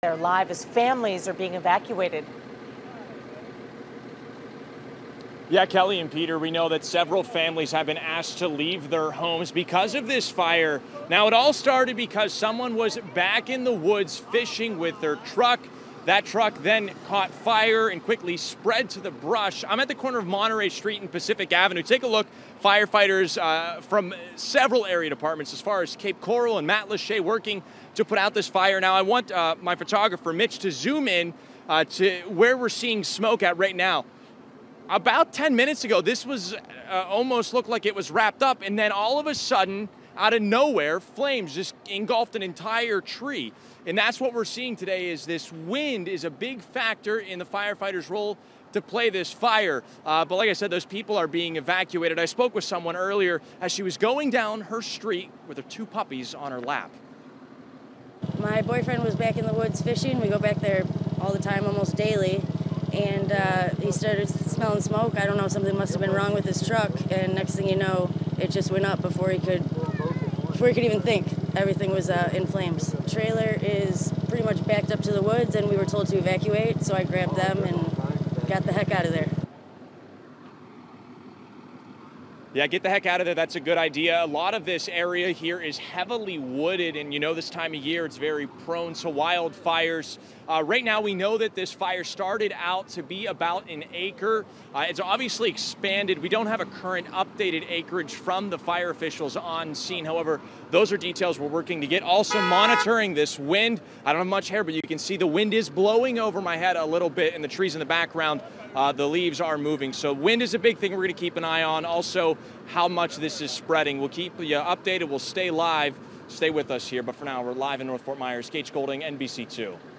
They're live as families are being evacuated. Yeah, Kelly and Peter, we know that several families have been asked to leave their homes because of this fire. Now, it all started because someone was back in the woods fishing with their truck. That truck then caught fire and quickly spread to the brush. I'm at the corner of Monterey Street and Pacific Avenue. Take a look. Firefighters from several area departments as far as Cape Coral and Matt Lachey working to put out this fire. Now, I want my photographer, Mitch, to zoom in to where we're seeing smoke at right now. About 10 minutes ago, this was almost looked like it was wrapped up, and then all of a sudden, out of nowhere, flames just engulfed an entire tree. And that's what we're seeing today is this wind is a big factor in the firefighters' role to play this fire. But like I said, those people are being evacuated. I spoke with someone earlier as she was going down her street with her two puppies on her lap. My boyfriend was back in the woods fishing. We go back there all the time, almost daily. And he started smelling smoke. I don't know, something must have been wrong with his truck. And next thing you know, it just went up before he could even think. Everything was in flames. The trailer is pretty much backed up to the woods, and we were told to evacuate. So I grabbed them and got the heck out of there. Yeah, get the heck out of there. That's a good idea. A lot of this area here is heavily wooded, and you know this time of year it's very prone to wildfires. Right now we know that this fire started out to be about an acre. It's obviously expanded. We don't have a current updated acreage from the fire officials on scene. However, those are details we're working to get. Also monitoring this wind. I don't have much hair, but you can see the wind is blowing over my head a little bit, and the trees in the background, the leaves are moving. So wind is a big thing we're going to keep an eye on. Also, how much this is spreading. We'll keep you updated. We'll stay live. Stay with us here. But for now, we're live in North Fort Myers. Gage Golding, NBC2.